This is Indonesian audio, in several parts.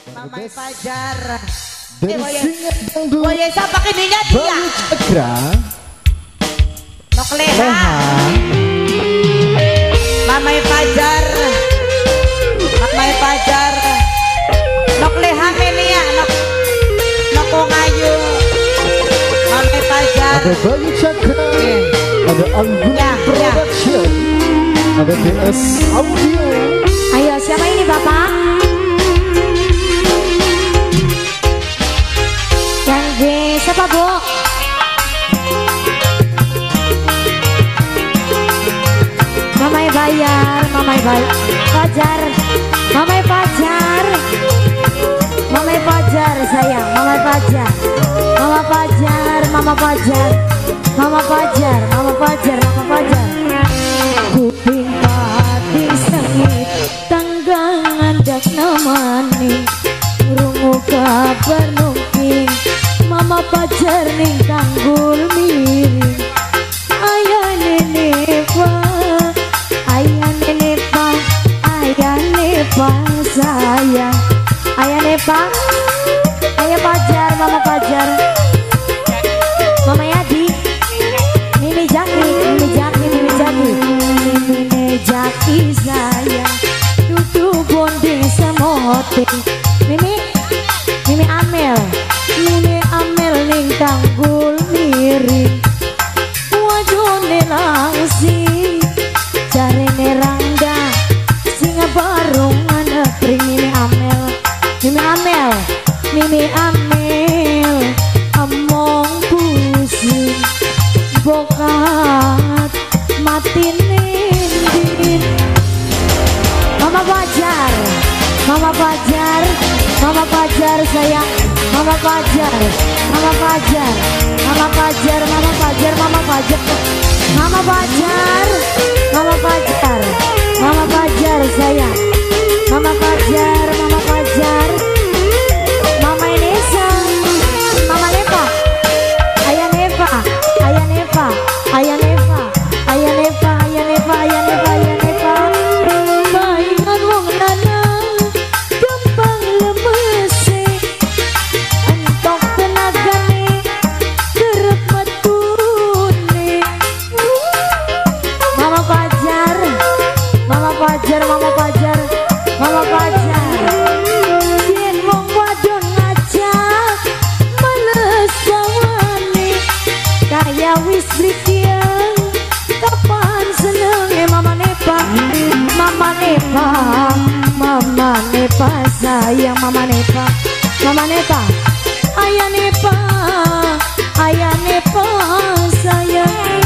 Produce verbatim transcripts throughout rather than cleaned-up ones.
Mama Fajar. Dari singa dangdut. Oh ya siapa kininya dia? Cakra. Nok leha. Mama Fajar. Mama Fajar. Nok leha menia nok nok ngayu. Mama Fajar. Ada Bayu Cakra. Ada Anggun ya, Production. Ya. Ada T S Audio. Ayo siapa ini Bapak? Yang G siapa Bu? Mamai bayar, Mamai bayar, Fajar, Mamai Fajar, Mamai Fajar sayang, Mamai Fajar, Mama Fajar, Mama Fajar, Mama Fajar, Mama Fajar, Mama Fajar. Kuping pati sengit, tanggangan dak namani, rungu kabar nungking. Mama Fajar ning tanggul miring. Ayah nenek pa, ayah nenek pa, ayah nenek pa sayang. Ayah nenek pa, ayah Fajar, Mama Fajar, Mama Yadi, Mimi Jaki, Mimi Jaki, Mimi Jaki, Mimi Jaki sayang. Duduk bonding semoting. Mimi, Mimi Amel, Mimi Amel ning tanggul miring. Wajone langsing, jarene rangga, singa barungan pring. Mimi Amel, Mimi Amel, Mimi Amel, among pusing, bokat mati nindin. Mama Fajar, Mama Fajar, Mama Fajar sayang, Mama Fajar, Mama Fajar, Mama Fajar, Mama Fajar, Mama Fajar, Mama Fajar, Mama Fajar, Mama Fajar sayang, Mama Fajar, Mama Fajar, Mama Inesa, Mama Nepa, Ayah Nepa, Ayah Nepa, Ayah Nepa, Ayah Nepa, Ayah Nepa, Ayah Nepa, Ayah Nepa. Mainan wong lanang gampang lemese, entok tenagane kerep metune. Mama Fajar, Mama Fajar, Mama Fajar, Mama Fajar. Yen wong wadon ngajak males bawane, kaya wis blikiang kapan senenge. Mama Nepa, Mama Nepa, Mama Nepa sayang, Mama Nepa, Mama Nepa, Ayah Nepa, Ayah Nepa sayang.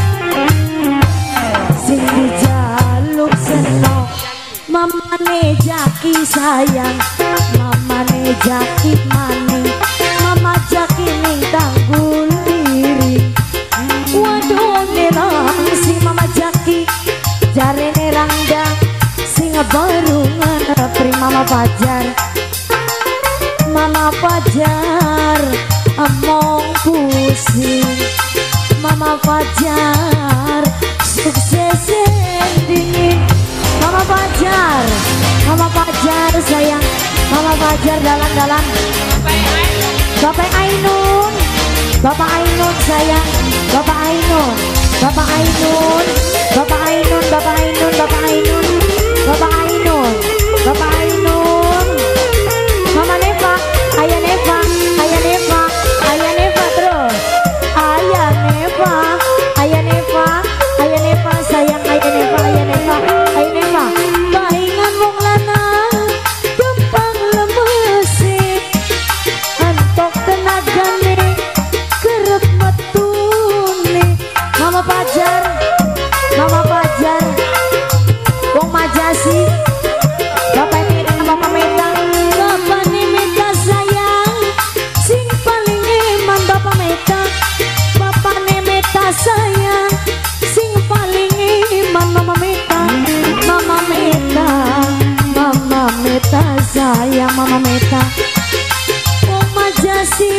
Sing dijaluk senok, Mama ne Jaki sayang, Mama ne Jaki maning, Mama Jaki ning tanggul miring. Wadone langsing Mama Jaki, jarene rangga, singa barungan pring. Mama Fajar, Mama Fajar, among pusing. Mama Fajar, sukses endingin. Mama Fajar, Mama Fajar sayang, Mama Fajar dalan-dalan. Bapak Ainun, Bapak Ainun sayang, Bapak Ainun, Bapak Ainun, Bapak Ainun, Bapak Ainun, Bapak Ainun, Bapak Ainun, Bapak Ainun. Mama Nepa, Ayah Nepa, Ayah Nepa, Ayah Nepa terus. Ayah Nepa, Ayah Nepa, Ayah Nepa sayang, Ayah Nepa, Ayah Nepa, Ayah Nepa. Paingan wong lanang gampang lemese, antok tenagane kerep metune. Mama Fajar, Mama Fajar, wong Majasi, Bapak Mita, Bapak Mita, Bapak Mita sayang, sing paling iman. Bapak Mita, Bapak Mita sayang, sing paling iman. Mama Mita, Mama Mita, Mama Mita sayang, Mama Mita, wong Majasi.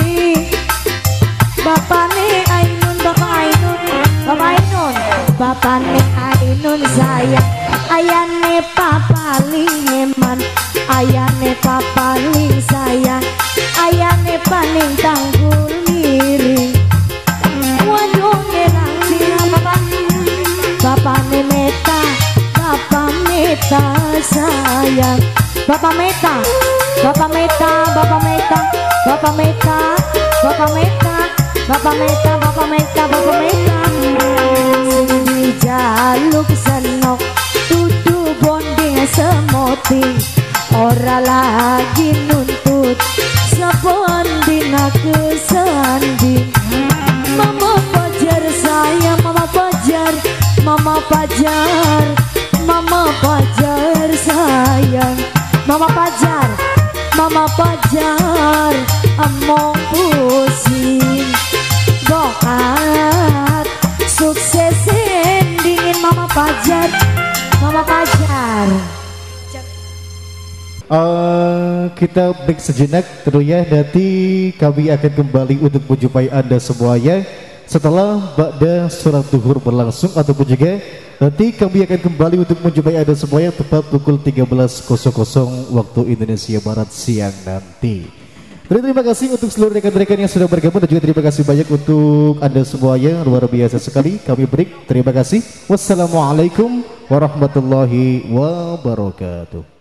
Bapak ne Ainun, Bapak Ainun, Bapak Ainun, Bapak ne Ainun sayang, ayah ne papa paling eman, ayah ne papa paling Bapak Meta, Bapak Meta, Bapak Meta, Bapak Meta, Bapak Meta, Bapak Meta, Bapak Meta, Bapak Meta. Sing jaluk senok, tutu bonding semoting, ora lagi nuntut, seponding aku sanding. Mama Fajar sayang, Mama Fajar, Mama Fajar, Mama Fajar sayang, Mama Fajar, Mama Fajar, among pusing, doaat sukses dingin Mama Fajar, Mama Fajar. Uh, kita break sejenak tentunya, nanti kami akan kembali untuk menjumpai Anda semuanya setelah Ba'da sholat duhur berlangsung, ataupun juga nanti kami akan kembali untuk menjumpai Anda semuanya tepat pukul tiga belas waktu Indonesia Barat siang nanti. Dan terima kasih untuk seluruh rekan-rekan yang sudah bergabung, dan juga terima kasih banyak untuk Anda semuanya, luar biasa sekali. Kami break, terima kasih. Wassalamualaikum warahmatullahi wabarakatuh.